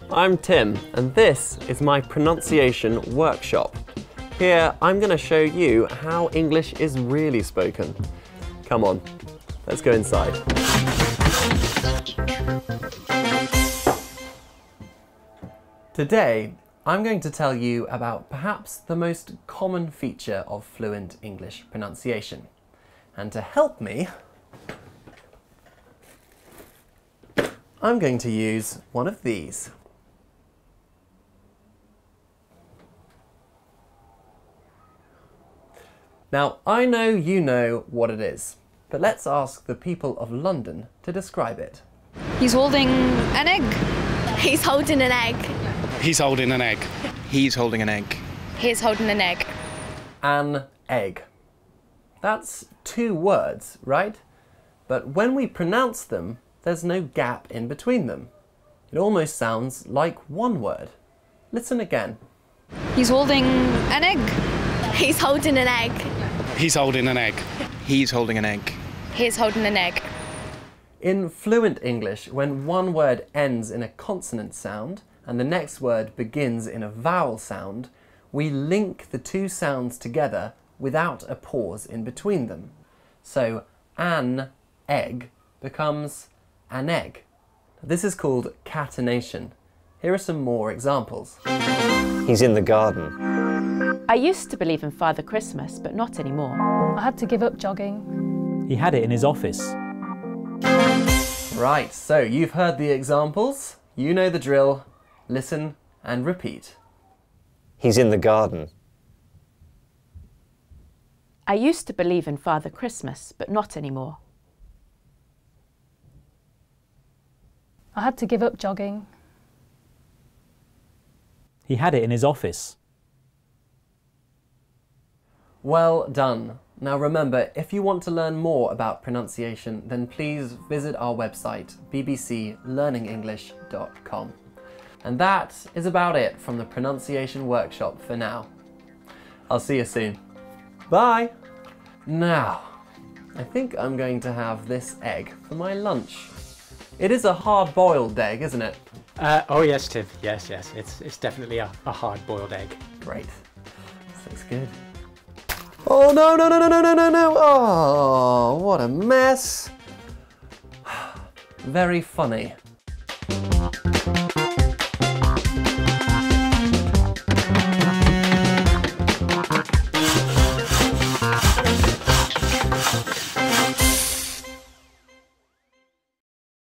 I'm Tim, and this is my pronunciation workshop. Here, I'm going to show you how English is really spoken. Come on, let's go inside. Today, I'm going to tell you about perhaps the most common feature of fluent English pronunciation. And to help me, I'm going to use one of these. Now, I know you know what it is, but let's ask the people of London to describe it. He's holding an egg. He's holding an egg. He's holding an egg. He's holding an egg. He's holding an egg. An egg. That's two words, right? But when we pronounce them, there's no gap in between them. It almost sounds like one word. Listen again. He's holding an egg. He's holding an egg. He's holding an egg. He's holding an egg. He's holding an egg. In fluent English, when one word ends in a consonant sound and the next word begins in a vowel sound, we link the two sounds together without a pause in between them. So an egg becomes an egg. This is called catenation. Here are some more examples. He's in the garden. I used to believe in Father Christmas, but not anymore. I had to give up jogging. He had it in his office. Right, so you've heard the examples, you know the drill. Listen and repeat. He's in the garden. I used to believe in Father Christmas, but not anymore. I had to give up jogging. He had it in his office. Well done. Now remember, if you want to learn more about pronunciation, then please visit our website, bbclearningenglish.com. And that is about it from the pronunciation workshop for now. I'll see you soon. Bye! Now, I think I'm going to have this egg for my lunch. It is a hard-boiled egg, isn't it? Oh yes, Tim. Yes. It's definitely a hard-boiled egg. Great. This looks good. Oh no! Oh, what a mess! Very funny.